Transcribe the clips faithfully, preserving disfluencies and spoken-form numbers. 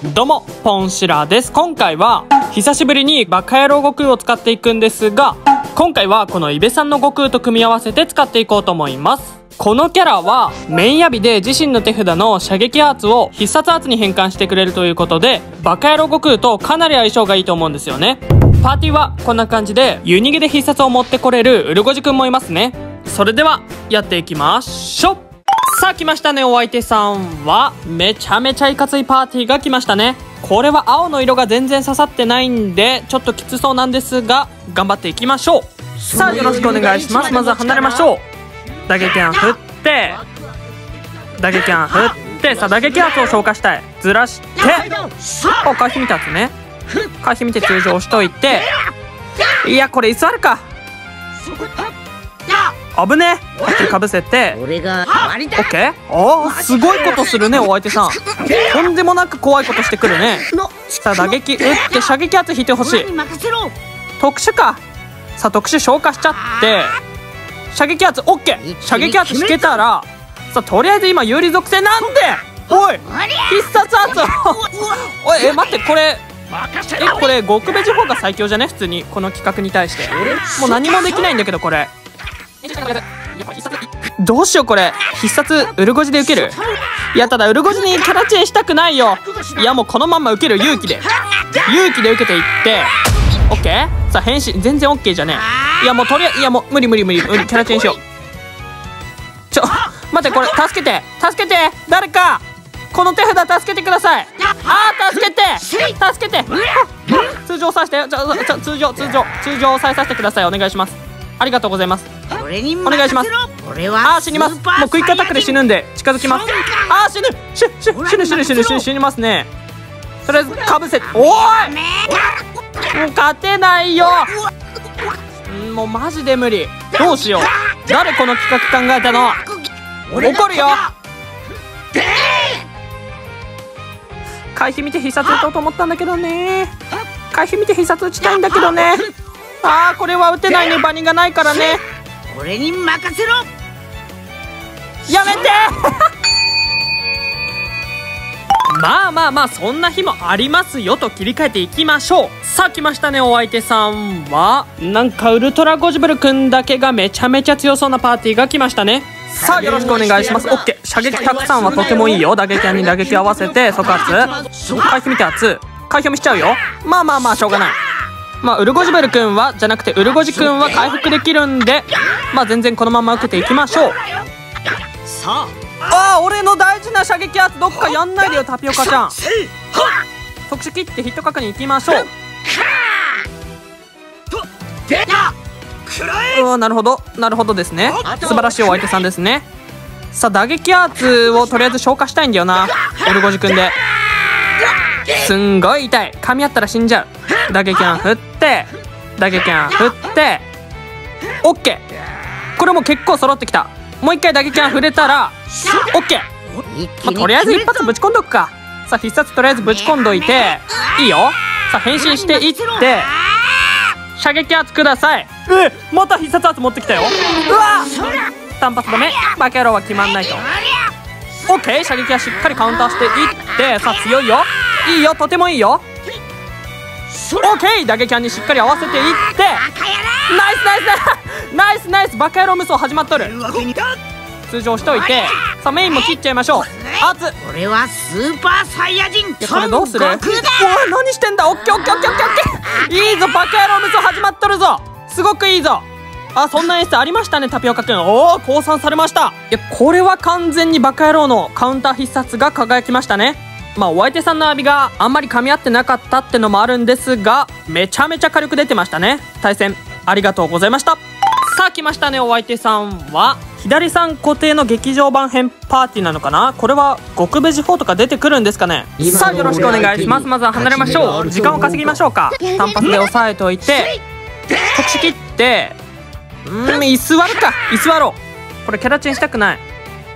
どうもポンシラです。今回は久しぶりにバカ野郎悟空を使っていくんですが、今回はこのイベさんの悟空と組み合わせて使っていこうと思います。このキャラはメインヤビで自身の手札の射撃アーツを必殺アーツに変換してくれるということで、バカ野郎悟空とかなり相性がいいと思うんですよね。パーティーはこんな感じで湯逃げで必殺を持ってこれるウルゴジくんもいますね。それではやっていきましょう。さあ来ましたね。お相手さんはめちゃめちゃいかついパーティーが来ましたね。これは青の色が全然刺さってないんでちょっときつそうなんですが頑張っていきましょう。さあよろしくお願いします。まずは離れましょう。打撃案振って打撃案振ってさあ打撃圧を消化したい。ずらしてお回避見たやつね。回避見て通常押しといて、いやこれ居座るか危ねえ。はっきりかぶせてオッケー。おーすごいことするねお相手さん。とんでもなく怖いことしてくるね。さあ打撃打って射撃圧引いてほしい。特殊か。さあ特殊消化しちゃって射撃圧オッケー。射撃圧引けたらさあとりあえず今有利属性なんでおい必殺圧おいえ待ってこれえこれ極ベジフォーが最強じゃね普通にこの企画に対してもう何もできないんだけどこれどうしようこれ必殺ウルゴジで受ける。いやただウルゴジにキャラチェンしたくないよ。いやもうこのまんま受ける勇気で勇気で受けていってオッケー。さあ変身全然オッケーじゃねえ。いやもうとりあえずいやもう無理無理無理無理キャラチェンしよう。ちょ待ってこれ助けて助けて誰かこの手札助けてください。あー助けて助けて通常させてちょちょ通常通常通常押さえさせてください。お願いします。ありがとうございます。お願いします。あー死にます。もうクイックアタックで死ぬんで近づきます。あー死ぬ死ぬ死ぬ死ぬ死ぬ死ぬ死ぬ死にますね。とりあえずかぶせておーいもう勝てないよ。んもうマジで無理。どうしよう誰この企画考えたの。怒るよ。回避見て必殺打とうと思ったんだけどね。回避見て必殺打ちたいんだけどね。あーこれは打てないね。バニがないからね。 俺に任せろ。 やめてまあまあまあそんな日もありますよと切り替えていきましょう。さあ来ましたね。お相手さんはなんかウルトラゴジブルくんだけがめちゃめちゃ強そうなパーティーが来ましたね。さあよろしくお願いします。オッケー射撃たくさんはとてもいいよ。打撃案に打撃合わせて即圧回避見て圧回避もしちゃうよ。まあまあまあしょうがない。まあウルゴジブルくんはじゃなくてウルゴジくんは回復できるんでまあ全然このまま受けていきましょう。 さああ俺の大事な射撃圧どっかやんないでよタピオカちゃん。特殊切ってヒット確認いきましょう。うわなるほどなるほどですね。素晴らしいお相手さんですね。さあ打撃圧をとりあえず消化したいんだよなウルゴジくんで。すんごい痛い。噛み合ったら死んじゃう。打撃案振って打撃案振ってオッケー。これも結構揃ってきた。もう一回打撃案振れたらオッケー。まあ、とりあえず一発ぶち込んどくか。さあ必殺とりあえずぶち込んどいていいよ。さあ変身していって射撃圧ください。うまた必殺圧持ってきたよ。うわ単発止めバカ野郎は決まんないと。オッケー射撃はしっかりカウンターしていってさあ強いよいいよとてもいいよ。オッケー打撃案にしっかり合わせていってナイスナイスナイスナイスバカ野郎無双始まっとる。通常しといてさあメインも切っちゃいましょう。圧俺はスーパーサイヤ人これどうする。おい何してんだ。オッケーオッケーオッケーオッケーオッケーいいぞバカ野郎無双始まっとるぞ。すごくいいぞ。あそんな演出ありましたねタピオカくん。おお降参されました。いやこれは完全にバカ野郎のカウンター必殺が輝きましたね。まあお相手さんのアビがあんまり噛み合ってなかったってのもあるんですがめちゃめちゃ火力出てましたね。対戦ありがとうございました。さあ来ましたね。お相手さんは左さん固定の劇場版編パーティーなのかな。これは極ベジフォーとか出てくるんですかね。さあよろしくお願いします。まずは離れましょう。時間を稼ぎましょうか。単発で押さえといて特殊切ってうん居座るか居座ろう。これキャラチェンしたくない。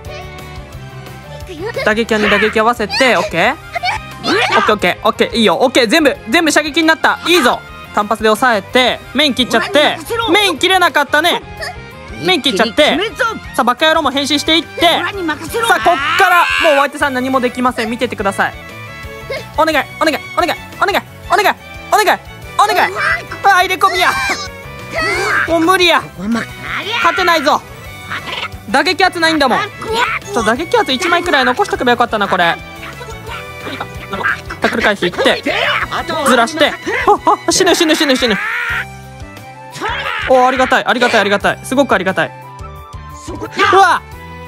打撃案に打撃合わせてオッケーオッケーオッケーオッケーいいよ。オッケー全部全部射撃になった。いいぞ。単発で押さえてメイン切っちゃってメイン切れなかったね。メイン切っちゃってさあバカ野郎も変身していってさあこっからもうお相手さん何もできません。見ててください。 お願いお願いお願いお願いお願いお願いお願い。あ、入れ込みや。もう無理や。勝てないぞ。打撃圧ないんだもん。ちょ打撃圧いちまいくらい残しとけばよかったなこれ。タックル回避いってずらして、ああ死ぬ死ぬ死ぬ死ぬ。おありがたいありがたいありがたい、すごくありがたい。うわ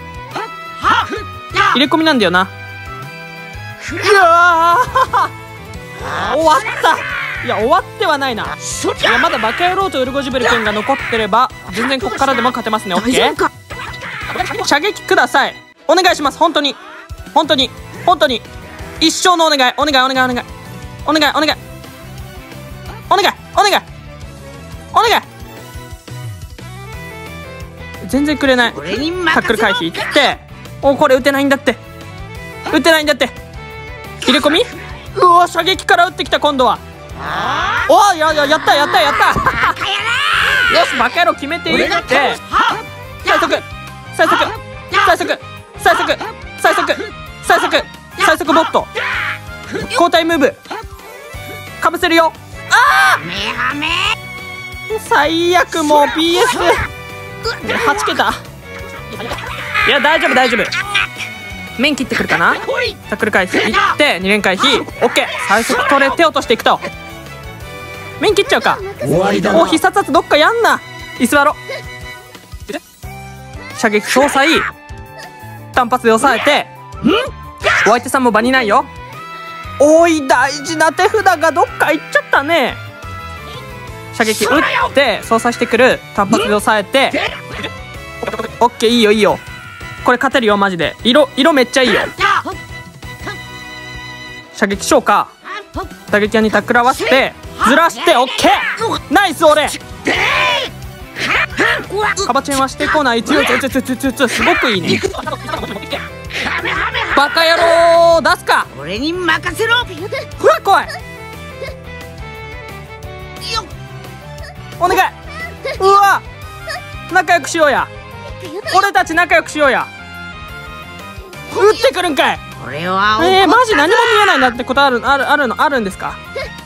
入れ込みなんだよな。うわ終わった。いや終わってはないな。いやまだバカ野郎とウルゴジベル君が残ってれば全然ここからでも勝てますね。オッケー射撃ください。お願いします。本当に本当に本当に一生のお願いお願いお願いお願いお願いお願いお願いお願いお願い。全然くれない。タックル回避いっておこれ打てないんだって打てないんだって。入れ込みうわ射撃から打ってきた今度は。おやややったやったやったよしバカ野郎決めていって最速最速最速最速最速最速最速ボット交代ムーブかぶせるよ。ああ最悪もう ピーエスはち 桁。いや大丈夫大丈夫。面切ってくるかな。タックル回避いってに連回避 OK。 最速取れて落としていくと面切っちゃうか。お必殺圧どっかやんな。居座ろ射撃総裁単発で抑えてお相手さんも場にないよ。おい大事な手札がどっか行っちゃったね。射撃打って操作してくる単発で抑えて OK いいよいいよこれ勝てるよマジで。色色めっちゃいいよ。射撃消化打撃屋にタックル合わせてずらして OK ナイス俺カバチェンはしてこない強い強い強い強い強い強いすごくいいね。バカ野郎出すか。 俺に任せろ。 うわ怖いお願いうわ仲良くしようや俺たち仲良くしようや。撃ってくるんかい。 俺はえー、マジ何も見えないんだってことあるあるあるのあるんですか。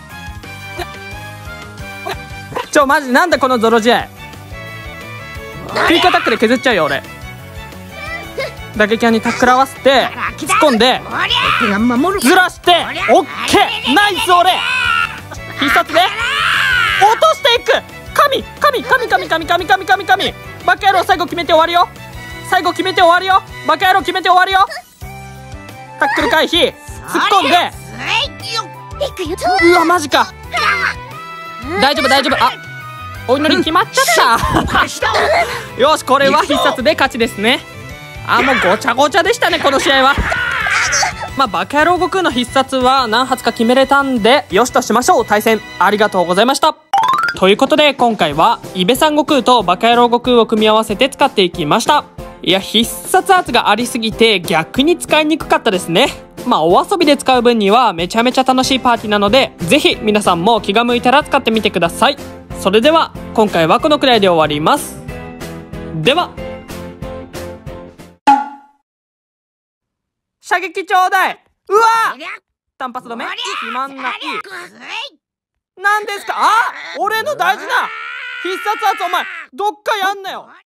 ちょマジなんだこのゾロ試合。ピークアタックで削っちゃうよ俺。打撃屋にタックル合わせて突っ込んでずらしてオッケーナイス俺必殺で落としていく。神神神神神神神神神バカ野郎最後決めて終わるよ。最後決めて終わるよバカ野郎決めて終わるよ。タックル回避突っ込んでうわマジか大丈夫大丈夫。あお祈り決まっちゃったよしこれは必殺で勝ちですね。あもうごちゃごちゃでしたねこの試合は。まあバカ野郎悟空の必殺は何発か決めれたんでよしとしましょう。対戦ありがとうございました。ということで今回はイベサン悟空とバカ野郎悟空を組み合わせて使っていきました。いや必殺圧がありすぎて逆に使いにくかったですね。まあお遊びで使う分にはめちゃめちゃ楽しいパーティーなのでぜひ皆さんも気が向いたら使ってみてください。それでは今回はこのくらいで終わります。では射撃ちょうだい。うわ単発止め決まんない。なんですか。あ俺の大事な必殺圧お前どっかやんなよ。